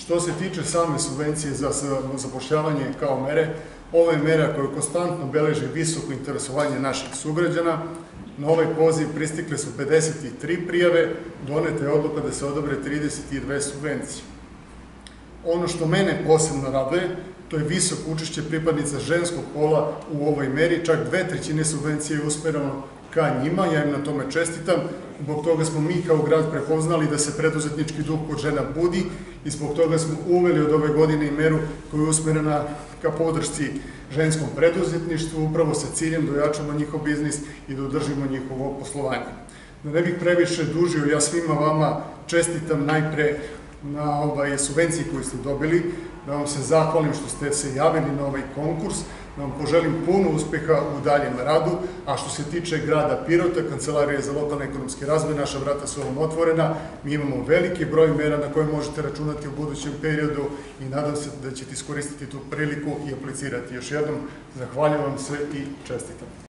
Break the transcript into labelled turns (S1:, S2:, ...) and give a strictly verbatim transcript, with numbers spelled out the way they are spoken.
S1: Što se tiče same subvencije za zapošljavanje kao mere, ovo je mera koja konstantno beleži visoko interesovanje naših sugrađana. Na ovaj poziv pristikle su pedeset tri prijave, doneta je odluka da se odobre trideset dve subvencije. Ono što mene posebno raduje, to je visoko učešće pripadnica ženskog pola u ovoj meri, čak dve trećine subvencije je usmereno ka njima, ja im na tome čestitam. Zbog toga smo mi kao grad prepoznali da se preduzetnički duh kod žena budi i zbog toga smo uveli od ove godine i meru koja je usmerena ka podršci ženskom preduzetništvu, upravo sa ciljem da ojačamo njihov biznis i da održimo njihovo poslovanje. Da ne bih previše dužio, ja svima vama čestitam najpre na subvenciji koju ste dobili, da vam se zahvalim što ste se javili na ovaj konkurs, da vam poželim puno uspeha u daljem radu, a što se tiče grada Pirota, Kancelarija za lokalni ekonomski razvoj, naša vrata su vam otvorena, mi imamo veliki broj mera na koje možete računati u budućem periodu i nadam se da ćete iskoristiti tu priliku i aplicirati. Još jednom, zahvaljujem vam se i čestitam.